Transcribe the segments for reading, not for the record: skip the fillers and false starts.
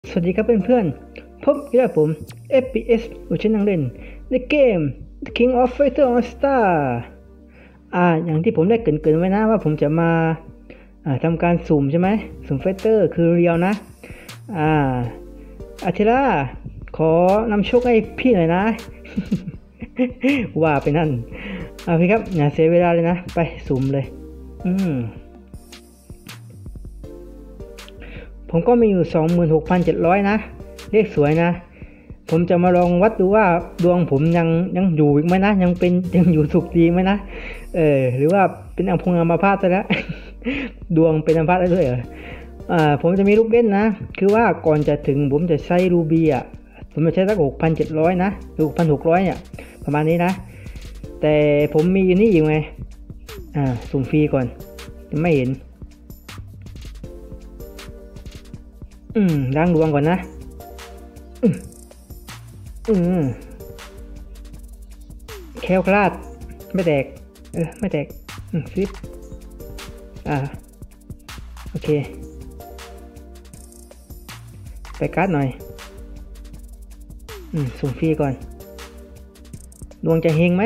สวัสดีครับเพื่อนๆพบกับผม FPS ผู้ชนะเล่นในเกม The King of Fighter All Star อย่างที่ผมได้เกริ่นๆไว้นะว่าผมจะมาทำการสุ่มใช่ไหมสุ่มไฟเตอร์คือเรียวนะอาเทล่าขอนำโชคให้พี่หน่อยนะ ว่าไปนั่นพี่ครับอย่าเสียเวลาเลยนะไปสุ่มเลยผมก็มีอยู่ 26,700 นะเลขสวยนะผมจะมาลองวัดดูว่าดวงผมยังอยู่อีกไหมนะยังอยู่สุขดีไหมนะหรือว่าเป็นอัมพาตซะแล้ว ดวงเป็นอัมพาตได้ด้วยเหรอผมจะมีลูกเล่นนะคือว่าก่อนจะถึงผมจะใช้รูบี้ผมจะใช้สัก 6,700 นะหรือ 6,600 เนี่ยประมาณนี้นะแต่ผมมีอยู่นี่อยู่ไงสุ่มฟรีก่อนจะไม่เห็นล้างดวงก่อนนะแคล้วคลาดไม่แตกไม่แตกฟิตโอเคไปการ์ดหน่อยสุ่มฟรีก่อนดวงจะเฮงไหม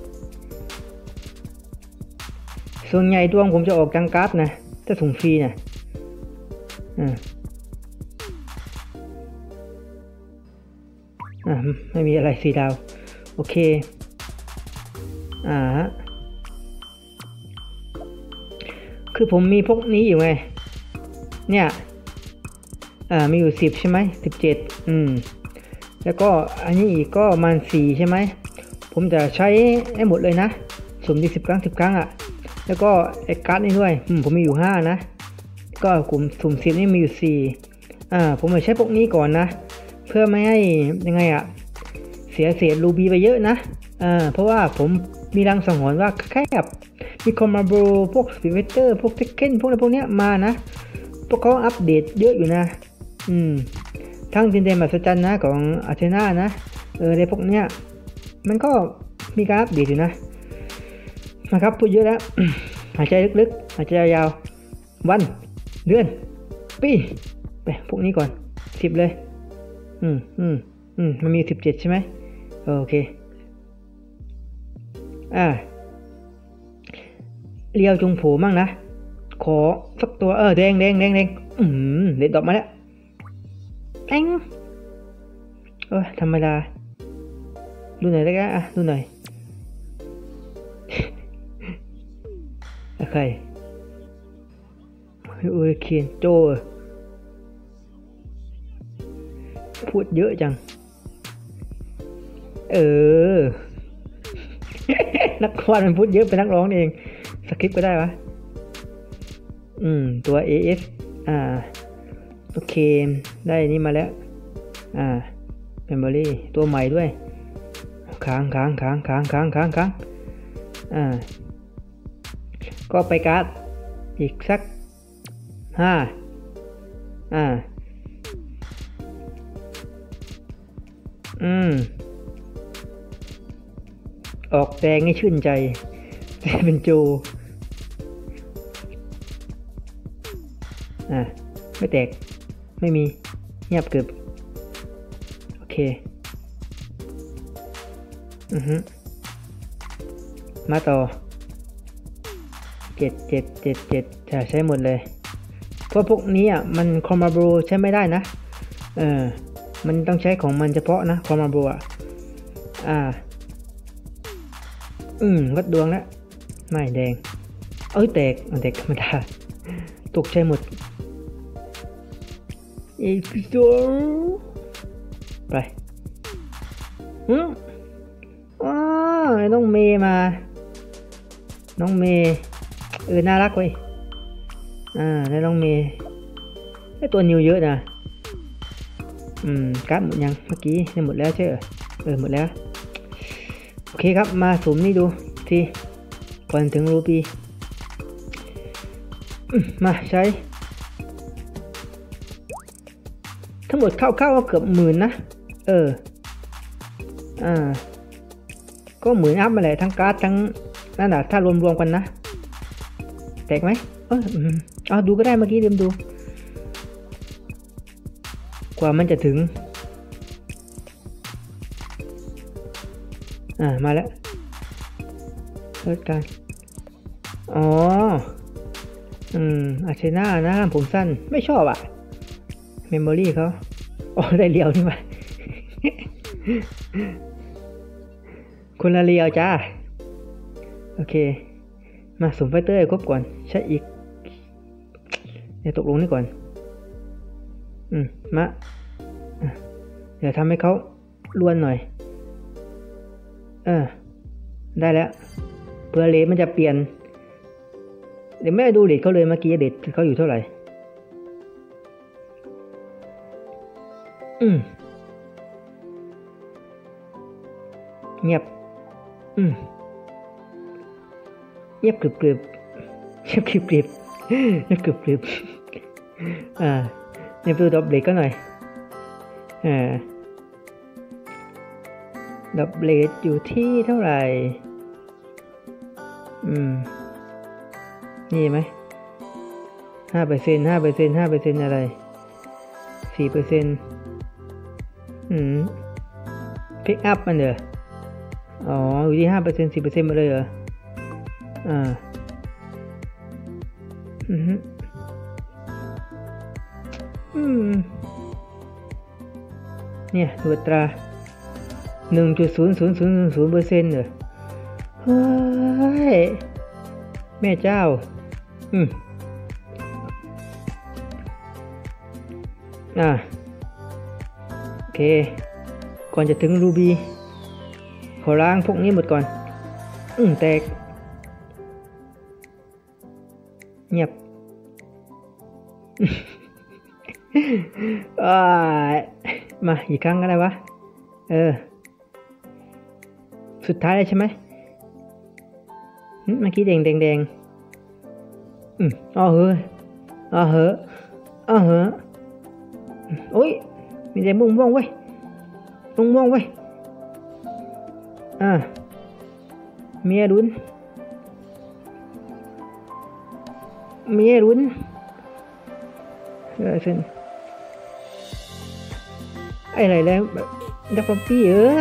ส่วนใหญ่ดวงผมจะออกจังการ์ดนะถ้าสุ่มฟรีนะไม่มีอะไร4 ดาวโอเคคือผมมีพวกนี้อยู่ไงเนี่ยมีอยู่10ใช่ไหม17แล้วก็อันนี้อีกก็มัน4ใช่ไหมผมจะใช้ให้หมดเลยนะสุ่มที่10 ครั้งแล้วก็ไอ้การ์ดนี่ด้วยผมมีอยู่5นะก็กลุ่มสุ่ม10นี่มีอยู่4ผมจะใช้พวกนี้ก่อนนะเพื่อไม่ให้ยังไงเสียเศษรูบี้ไปเยอะนะเพราะว่าผมมีรังสังหรณ์ว่าแค่กับมีคอมมาโบพวกสปีดเวเตอร์พวกเทคเก้นพวกเนี้ยมานะพวกเขาอัปเดตเยอะอยู่นะทั้งดินแดนมหัศจรรย์นะของอาเทนานะในพวกเนี้ยมันก็มีการอัปเดตอยู่นะครับพูดเยอะแล้ว หายใจลึกๆหายใจยาวๆวันเดือนปีไปพวกนี้ก่อน10เลยมันมี17ใช่ไหมโอเคเรียวจงโผมั่งนะขอสักตัวแดงเด็ดดอกมาแล้วธรรมดาดูหน่อยได้กันดูหน่อยใครอูริเคนโจพูดเยอะจังนักวาดมันพูดเยอะเป็นนักร้องเองสคริปต์ก็ได้วะตัว AS โอเคได้นี่มาแล้วเมมโมรี่ตัวใหม่ด้วยค้างก็ไปการ์ดอีกสัก5ออกแดงให้ชื่นใจเป็นโจไม่แตกไม่มีเงียบเกือบโอเคมาต่อ7ใช้หมดเลยเพราะพวกนี้มันคอมมาโบใช้ไม่ได้นะมันต้องใช้ของมันเฉพาะนะคอมมาโบวัดดวงแล้วไม่แดงแตกธรรมดาตกใช้หมดอีกตัวไปน้องเมย์มาน้องเมย์น่ารักเว้ยแล้วน้องเมย์ตัวนิวเยอะนะการ์ดหมดยังเมื่อกี้หมดแล้วใช่หมดแล้วโอเคครับมาสุ่มนี่ดูทีก่อนถึงรูปีมาใช้ทั้งหมดเข้าเกือบ10,000นะก็10,000อัพมาเลยทั้งการ์ดทั้งนั่นแหละถ้ารวมกันนะแตกไหมดูก็ได้เมื่อกี้ลืมดูกว่ามันจะถึงมาแล้วเลิกกันอ๋ออาเชน่านะผมสั้นไม่ชอบเมมโมรี่เขาได้เรียวนี่มา คนละเรียวจ้าโอเคมาสุ่มไฟเตอร์ให้ครบก่อนใช้อีกเดี๋ยวตกลงนี่ก่อนมาเดี๋ยวทำให้เขาล้วนหน่อยได้แล้วเพื่อเลทมันจะเปลี่ยนเดี๋ยวแม่ดูเลทเขาเลยเมื่อกี้เลทเขาอยู่เท่าไหร่เงียบเงียบกริบเงียบกริบเงียบกริบเนี่ยดูดอบเลทก็หน่อยดอบเลทอยู่ที่เท่าไหร่นี่ไหม5% อะไร4%พิกอัพมันเหรออ๋ออยู่ที่5% 4% มาเลยเหรอเนี่ยตัวตรา 1.0000% เหรอเฮ้ยแม่เจ้าโอเคก่อนจะถึงรูบี้ขอล้างพวกนี้หมดก่อนแตกเงียบ มาอีกครั้งก็ได้วะสุดท้ายเลยใช่ไหมเมื่อกี้แดงอ๋อเหอะโอ้ยมีแต่ม่วงเว้ยเมียรุนเส้นอะไรแล้วดักป๊อปปี้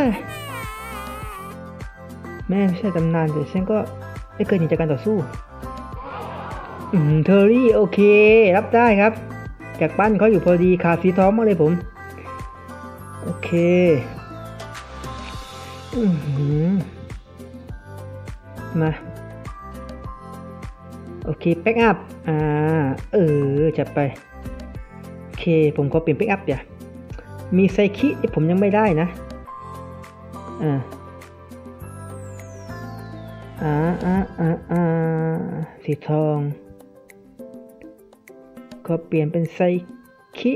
แม่ไม่ใช่ตำนานแต่ฉันก็ไม่เคยหนีจากการต่อสู้เทอร์รี่โอเครับได้ครับจากปั้นเขาอยู่พอดีขาสีทองมากเลยผมโอเคมาโอเคแบ็กอัพจัดไปโอเคผมขอเปลี่ยนแบ็กอัพเดี๋ยวมีไซคิที่ผมยังไม่ได้นะสีทองก็เปลี่ยนเป็นไซคิ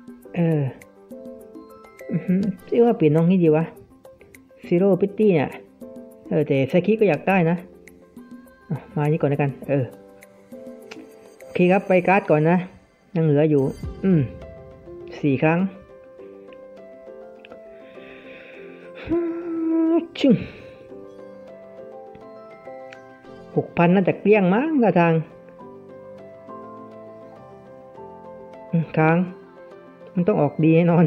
ที่ว่าเปลี่ยนน้องนี่ดีวะซีโร่พิตตี้เนี่ยแต่ไซคิก็อยากได้นะมานี่ก่อนแล้วกันโอเคครับไปการ์ดก่อนนะยังเหลืออยู่4 ครั้งชึ่ง6,000น่าจะเกลี้ยงมั้งท่าทางค้างมันต้องออกดีแน่นอน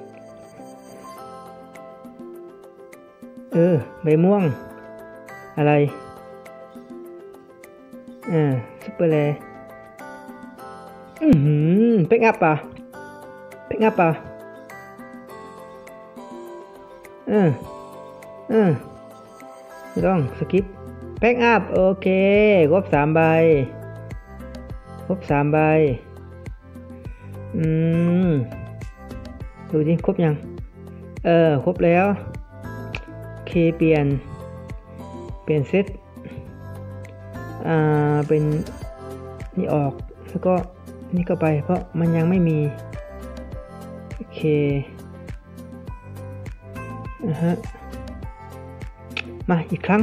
ใบม่วงอะไรซุปเปอร์แลเพ็กอัพไม่ต้องสกิปแพ็กอัพโอเคครบ3 ใบดูดิครบยังครบแล้วโอเคเปลี่ยนเซตเป็นนี่ออกแล้วก็นี่ก็ไปเพราะมันยังไม่มีโอเคมาอีกครั้ง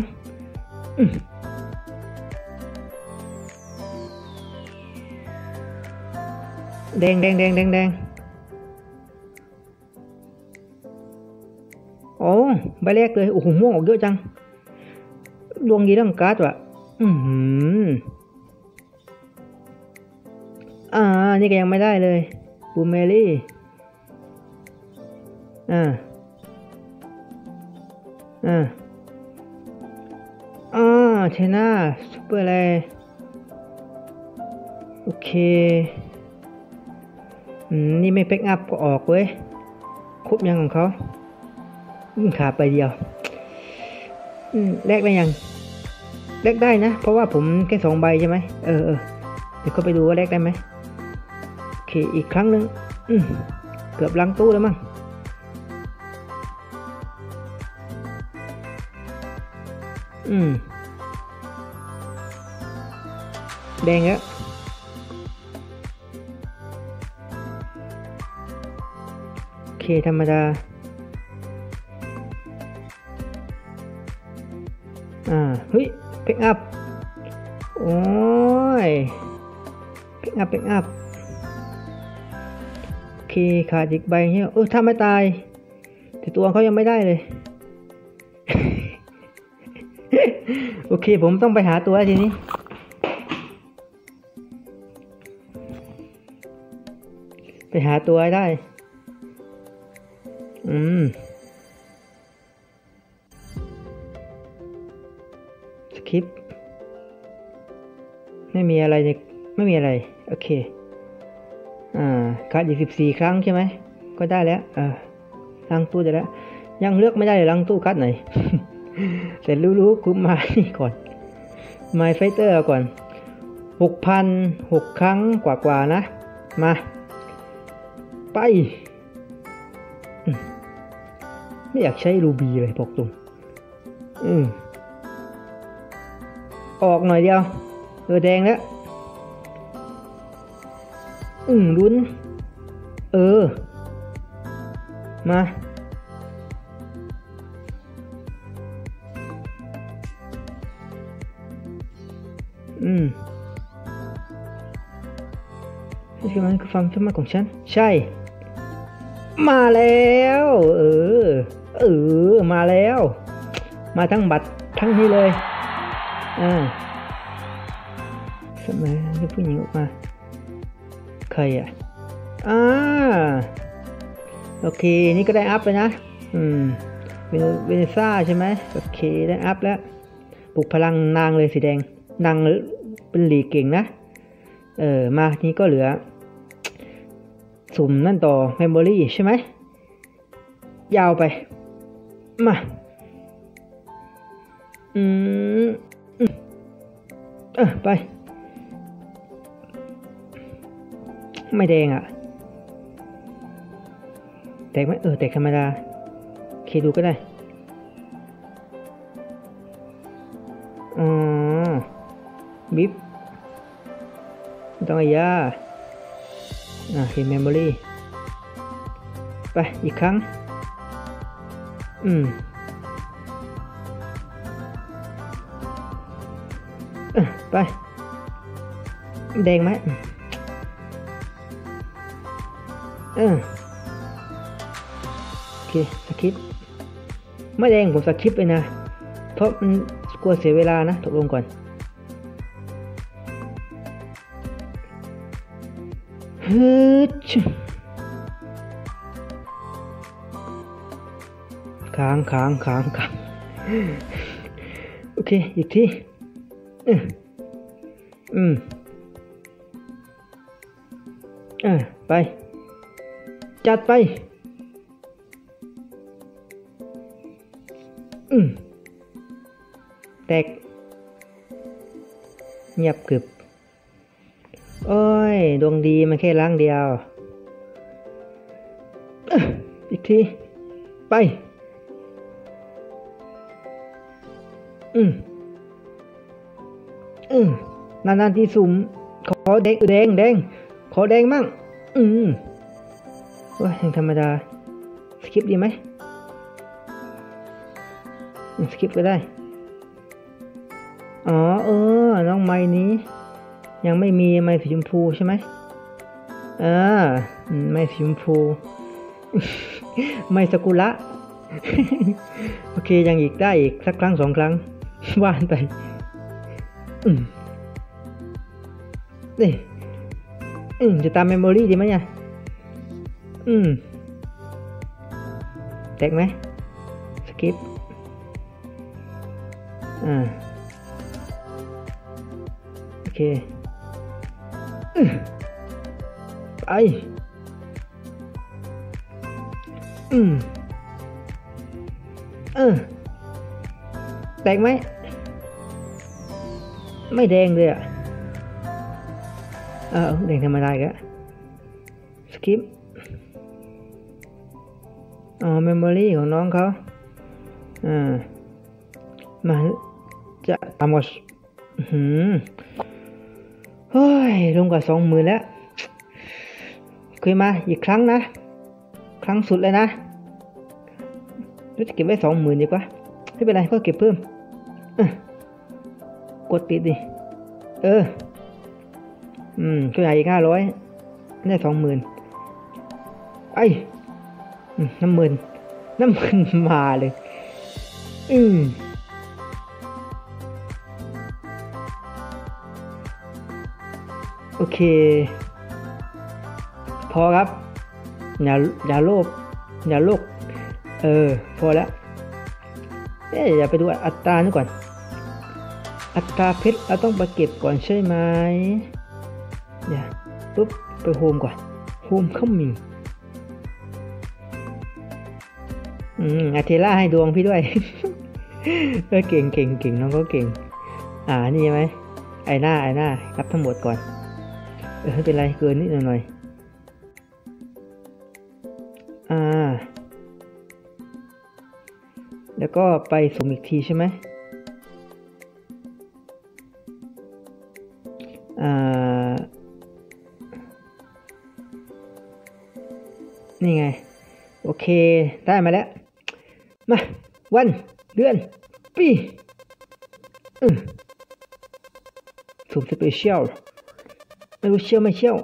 แดงโอ้ใบแรกเลยโอ้โหม่วงออกเยอะจังดวงดีทั้งการ์ดว่ะนี่ก็ยังไม่ได้เลยบูเมลี่อ่าอ่าเชน่าซูเปอร์แลโอเคนี่ไม่เพ็กอัพก็ออกเว้ยครบยังของเขาขาดไปเดียวแลกได้ยังแลกได้นะเพราะว่าผมแค่2 ใบใช่ไหมเดี๋ยวก็ไปดูว่าแลกได้ไหมโอเคอีกครั้งหนึ่งเกือบล้างตู้แล้วมั้งแดงแล้วโอเคธรรมดาเฮ้ยเพ็กอัพโอ้ยเพ็กอัพโอเคขาดอีกใบเนี่ยถ้าไม่ตายแต่ตัวเขายังไม่ได้เลย โอเคผมต้องไปหาตัวทีนี้ไปหาตัวได้สคริปต์ไม่มีอะไรเนี่ยไม่มีอะไรโอเคคัดอีก14 ครั้งใช่ไหมก็ได้แล้วล้างตู้ได้แล้วยังเลือกไม่ได้เลยล้างตู้คัดไหน แต่รู้คุมมานี่ก่อน My Fighter ก่อน 6,000 6 ครั้งกว่านะมาไปไม่อยากใช้รูบีเลยบอกตรงออกหน่อยเดียวแดงแล้วลุ้นมานี่คือมันคือความสามารถของฉันใช่มาแล้วมาแล้วมาทั้งบัตรทั้งนี้เลยสมัยที่ผู้หญิงออกมาใครโอเคนี่ก็ได้อัพเลยนะเวเนซ่าใช่ไหมโอเคได้อัพแล้วปลุกพลังนางเลยสีแดงนางเป็นหลีกเก่งนะมานี่ก็เหลือสุ่มนั่นต่อเมมโมรี่ใช่ไหมยาวไปมาไปไม่แดงแตกไหมแตกธรรมดาโอเคดูก็ได้บิ๊บต้องอายาเห็นเมมโมรี่ไปอีกครั้งไปแดงไหมโอเคสคริปต์ไม่แดงผมสคริปต์ไปนะเพราะมันกลัวเสียเวลานะตกลงก่อนค้างโอเคอีกทีไปจัดไปแตกเงียบกึบโอ้ยดวงดีมันแค่ล้างเดียวอีกทีไปนานๆที่สุ่มขอแดงขอแดงมั่งว่าอย่างธรรมดาสคิปดีไหมสคิปก็ได้น้องไม้นี้ยังไม่มีไม้สีชมพูใช่ไหมไม้สีชมพู ไม้สกุระ โอเคยังอีกได้อีกสักครั้ง2 ครั้ง ว่านไปจะตามเมมโมรี่ดีไหมเนี่ยแตกไหมสกิปโอเคไปแตกไหมไม่แดงเลยอ่ะแดงธรรมดาอีกแล้วสกิปเมมโมรี่ของน้องเขามาจะต่ำกว่าเฮ้ยลงกว่า 20,000 แล้วเคยมาอีกครั้งนะครั้งสุดเลยนะจะเก็บไว้ 20,000 ดีกว่าไม่เป็นไรก็เก็บเพิ่มกดปิดดิช่วยหาอีก 500ได้ 20,000ไอ้น้ำมันมาเลยโอเคพอครับอย่าโลภพอแล้วอย่าไปดูอัตรานี่ก่อนอัตราเพชรเราต้องไปเก็บก่อนใช่ไหมอย่าปุ๊บไปโฮมก่อนโฮมเข้ามิงอาเทล่าให้ดวงพี่ด้วย เก่งน้องก็เก่งนี่ใช่ไหมไอหน้ารับทั้งหมดก่อนไม่เป็นไรเกินนิดหน่อยแล้วก็ไปสุ่มอีกทีใช่ไหมนี่ไงโอเคได้มาแล้วมาวันเดือนปีสุ่มสเปเชียลไม่รู้เชี่ยวไม่เชี่ยว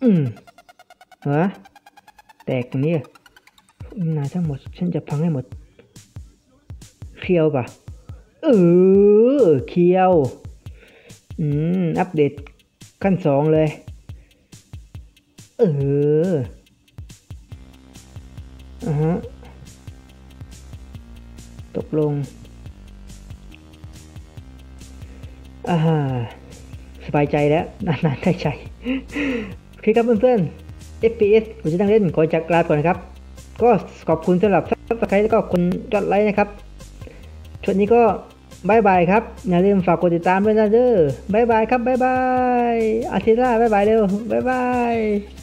แตกตรงนี้นาทั้งหมดฉันจะพังให้หมดเคียวป่ะเคียวอัปเดตขั้น 2เลยตกลงสบายใจแล้วนานๆได้ใจโอเคครับเพื่อนๆ FPS ผมจะนั่งเล่นขอจากลาก่อนครับก็ขอบคุณสำหรับSubscribe แล้วก็คนยอดไลค์นะครับช่วงนี้ก็บายบายครับอย่าลืมฝากกดติดตามด้วยนะเด้อบายบายครับบายบายอาทิตย์หน้าบายบายเร็วบายบาย